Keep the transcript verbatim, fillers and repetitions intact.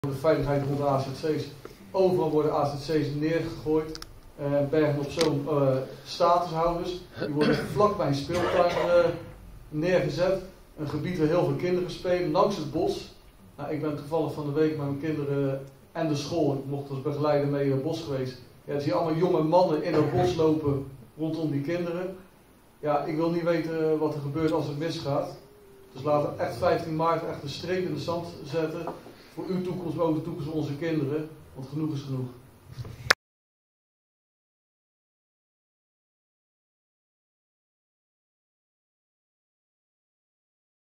de veiligheid rond de A Z C's. Overal worden A Z C's neergegooid. Uh, Bergen op Zoom uh, statushouders. Die worden vlakbij een speeltuin uh, neergezet. Een gebied waar heel veel kinderen spelen, langs het bos. Nou, ik ben toevallig van de week met mijn kinderen en de school, ik mocht als begeleider mee in het bos geweest. Ja, dan zie je allemaal jonge mannen in het bos lopen rondom die kinderen. Ja, ik wil niet weten wat er gebeurt als het misgaat. Dus laten we echt vijftien maart echt een streep in de zand zetten. Voor uw toekomst, maar ook de toekomst van onze kinderen. Want genoeg is genoeg.